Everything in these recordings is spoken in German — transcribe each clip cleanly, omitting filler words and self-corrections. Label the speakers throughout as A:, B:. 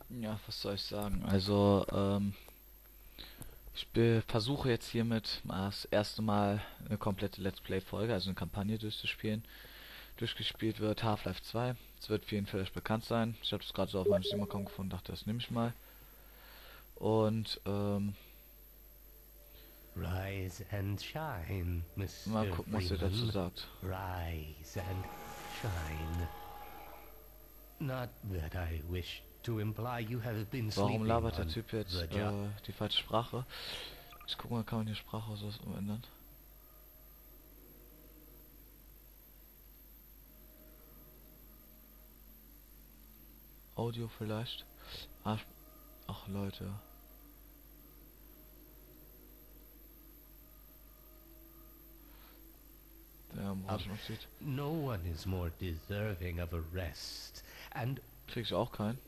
A: Ja, was soll ich sagen? Also, versuche jetzt hiermit mal das erste Mal eine komplette Let's Play-Folge, also eine Kampagne durchzuspielen. Durchgespielt wird Half-Life 2. Es wird vielen vielleicht bekannt sein. Ich habe das gerade so auf meinem Steam-Account gefunden, dachte, das nehme ich mal. Und,
B: Rise and shine,
A: mal
B: Mr.
A: gucken, was ihr dazu
B: Freeman.
A: sagt.
B: Rise and shine. Not that I wish to imply you have been
A: Warum
B: sleeping
A: labert der
B: on
A: Typ
B: the
A: jetzt
B: job.
A: die falsche Sprache? Ich guck mal, kann man die Sprache aus was umändern? Audio vielleicht? Ach, ach Leute. Der Orangen aussieht.
B: No one is more deserving of a rest, and
A: Krieg ich auch keinen.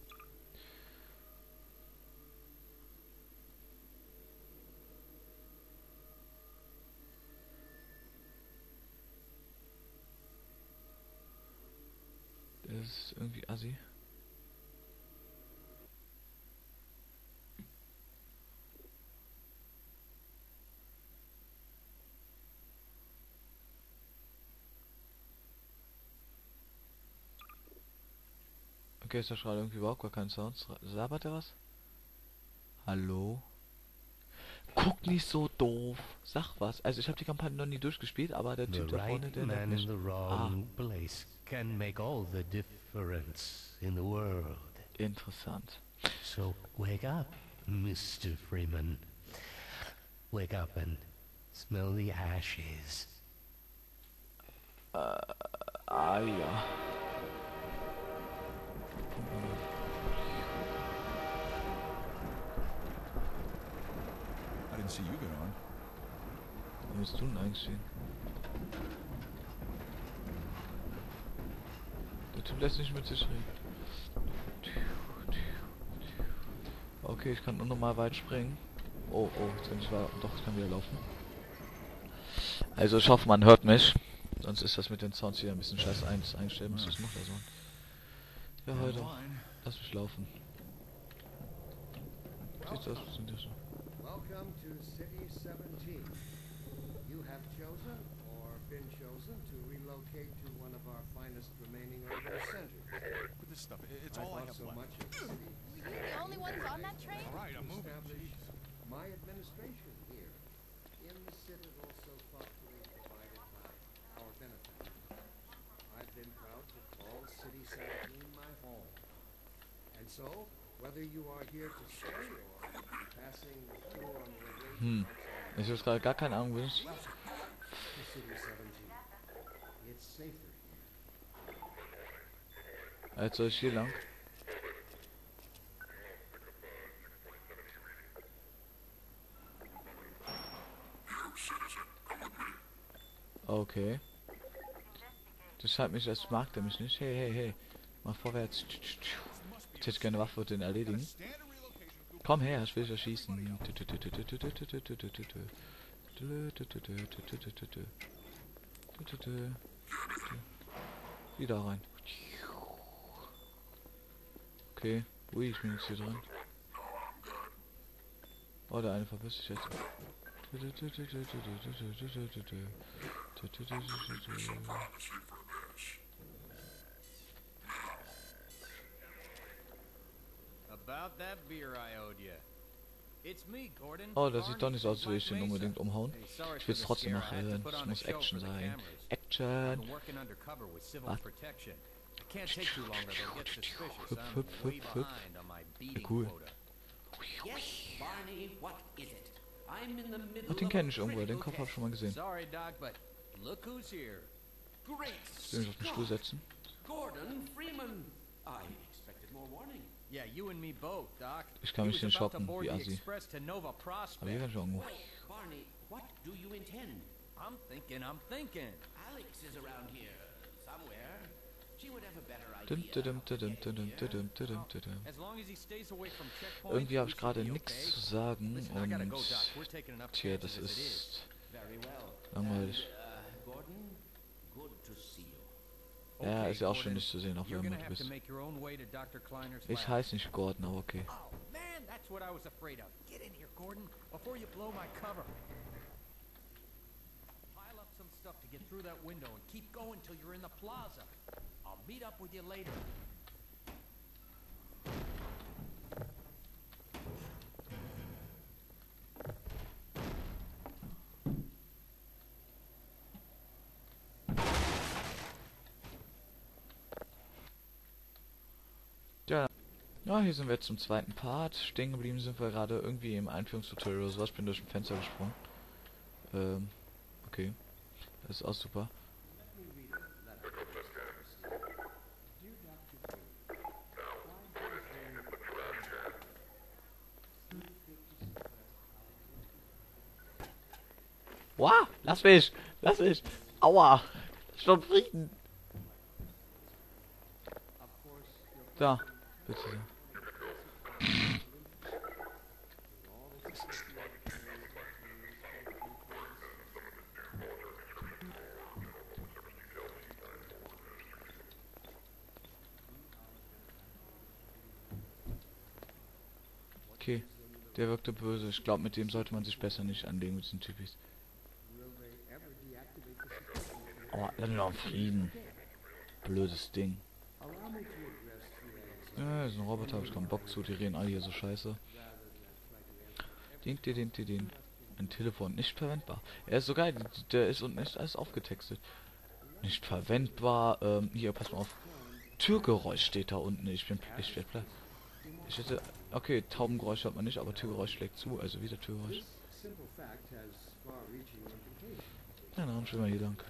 A: Der ist irgendwie assi. Okay, ist da gerade irgendwie überhaupt gar kein Sound. Sabert der was? Hallo? Guck nicht so doof. Sag was. Also ich habe die Kampagne noch nie durchgespielt, aber der
B: the
A: Typ da
B: right
A: vorne, der nennt
B: man in
A: mich.
B: the
A: Ah,
B: wrong place can make all the difference in the world.
A: interessant.
B: So wake up, Mr. Freeman. Wake up and smell the ashes.
A: Ah ja.
C: I didn't see you get on.
A: Wo bist du denn eigentlich stehen? Der Typ lässt nicht mit sich reden. Okay, ich kann nur normal weit springen. Oh, oh, jetzt kann ich doch, ich kann wieder laufen. Also ich hoffe, man hört mich. Sonst ist das mit den Sounds hier ein bisschen scheiße einstellen muss. Was macht er so? Ja,
C: You're
A: heute.
C: online.
A: Lass mich laufen. Sieht aus, sind ja so.
D: Welcome to City 17. You have chosen or been chosen to relocate to one of our finest remaining urban centers.
C: With this stuff, it's
D: I
C: all I
D: thought
C: have
D: so
C: left.
D: much of the city.
E: Are we the only ones on that train?
C: All right, I'm
D: To
C: moving.
D: establish
C: Jeez.
D: my administration here in the citadel so thoughtfully provided by our benefactor. I've been proud to call City 17 my home. And so, whether you are here to stay or passing through on your way to
A: Hm.
D: outside
A: Ich habe gerade gar keine Ahnung, wo ich...
D: to City 17, it's safer here.
A: Jetzt soll ich hier lang. Okay. Das scheint mich, das mag der mich nicht. Hey, hey, hey. Mal vorwärts. Jetzt hätte ich gerne Waffe und den erledigen. Komm her, ich will dich erschießen. Wieder rein. Okay. Ui, ich bin jetzt hier drin. Oh, der eine verpisst sich jetzt.
F: About that beer I owed you. It's me, Gordon.
A: Oh, das sieht doch nicht aus, als will ich den unbedingt umhauen.
F: Hey, sorry
A: Ich will es
F: for the
A: trotzdem
F: scare.
A: noch
F: I had to
A: hören.
F: put
A: Es
F: on a
A: muss
F: show
A: Action
F: for the
A: sein.
F: cameras. I've
A: Action!
F: been working undercover with civil
A: Was?
F: protection. I can't take too long or they'll get suspicious.
A: Hüpf,
F: I'm
A: hüpf,
F: way
A: hüpf, hüpf.
F: behind on my
A: Ja,
F: beating
A: cool.
F: quota.
G: Yes, Barney, what is it? I'm in the middle
A: Ach, den
G: of
A: kenne
G: a
A: ich irgendwo. Den
G: critical
A: Kopf habe ich schon mal gesehen.
F: Sorry, Doc, but look who's here.
G: Great
A: Ich will mich auf den Stuhl
G: Scott!
A: setzen.
G: Gordon Freeman! I expected more warning.
F: Yeah, you and me both, Doc.
A: Ich kann
F: He
A: mich
F: was
A: nicht
F: about to
A: schocken,
F: board
A: wie
F: the
A: Assi.
F: Express to Nova
A: Aber hier
F: Prospect.
A: kann ich auch irgendwo.
G: Wait, Barney, what do you intend?
F: I'm thinking.
G: Alex is around here, somewhere. She would have a better
A: Dum,
G: idea.
A: dum,
G: how to
A: dum,
G: get
A: dum,
G: here.
A: dum, dum, dum.
F: As long as he stays away from checkpoints,
A: Irgendwie habe
F: we
A: ich gerade
F: should be
A: nichts
F: okay.
A: zu sagen
F: Listen, I gotta go,
A: und...
F: Doc. We're taking enough
A: Tja, das
F: chances as it is.
A: ist
G: Very well.
A: langweilig.
G: Gordon, good to see you.
A: Ja, ist ja auch schon
F: Gordon,
A: nicht zu sehen, auf
F: you're
A: wer
F: gonna
A: du
F: have to
A: bist.
F: make your own way to Dr. Kleiner's
A: Ich
F: lab.
A: heiße nicht Gordon, aber okay.
F: Oh, man, that's what I was afraid of. Get in here, Gordon, before you blow my cover. Pile up some stuff to get through that window and keep going till you're in the plaza. I'll meet up with you later.
A: Ja. Ja, hier sind wir jetzt zum zweiten Part. Stehen geblieben sind wir gerade irgendwie im Einführungstutorial oder sowas. Ich bin durch ein Fenster gesprungen. Okay. Das ist auch super. Wow, lass mich! Lass mich! Aua! Schon Frieden! Da, bitte. Okay, der wirkte böse. Ich glaube, mit dem sollte man sich besser nicht anlegen, mit diesen Typis. Oh, lass mich doch in Frieden. Blödes Ding. Ja, das ist ein Roboter, hab ich keinen Bock zu, die reden alle hier so scheiße. Den. Ein Telefon, nicht verwendbar. Er ist so geil, der ist unten echt alles aufgetextet. Nicht verwendbar, hier, pass mal auf. Türgeräusch steht da unten, ich werd platt. Ich hätte, okay, Taubengeräusch hört man nicht, aber Türgeräusch schlägt zu, also wieder Türgeräusch. Ja, dann schwimmen wir hier lang.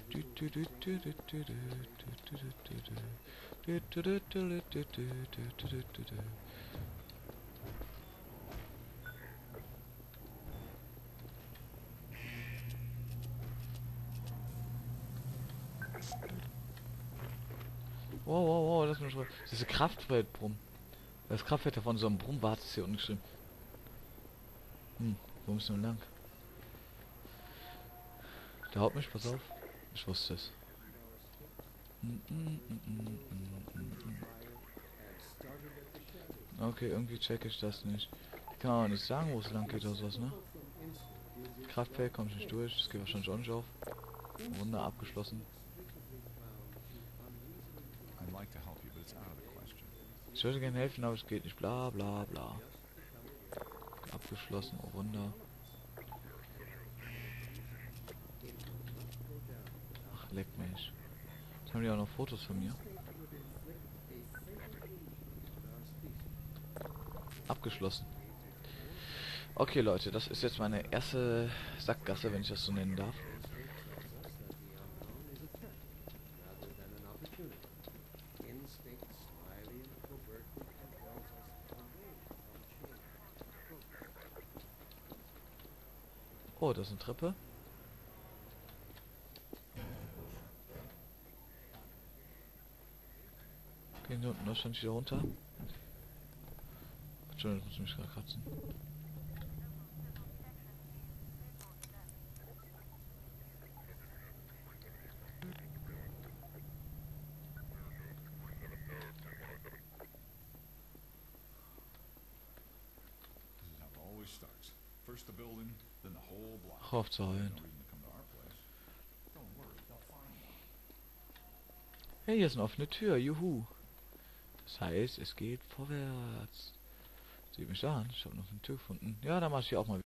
A: Wow, lass mich mal. Diese Kraftwertbrumm. Das Kraftwerk davon so ein Brumm war, hat es hier unten geschrieben. Wo müssen wir lang? Der haut mich, pass auf. Ich wusste es. Okay, irgendwie check ich das nicht. Ich kann auch nicht sagen, wo es lang geht oder sowas, ne? Kraftwerk kommt nicht durch, das geht wahrscheinlich auch nicht auf. Wunder abgeschlossen.
C: I'd like to help you, but it's out of the question.
A: Ich würde gerne helfen, aber es geht nicht. Bla bla bla. Abgeschlossen, oh Wunder. Ach, leck mich. Jetzt haben die auch noch Fotos von mir. Abgeschlossen. Okay, Leute, das ist jetzt meine erste Sackgasse, wenn ich das so nennen darf. Oh, das ist eine Treppe. Gehen hier unten wahrscheinlich wieder runter. Entschuldigung, ich muss mich gerade kratzen.
C: This is how it always starts. First the building, then the whole block.
A: Ach, auf zu heulen.
C: No reason to come to our place. Don't worry, they'll find one.
A: Hey, hier ist eine offene Tür, juhu. Das heißt, es geht vorwärts. Sieht mich da an, ich habe noch eine Tür gefunden. Ja, dann mach ich hier auch mal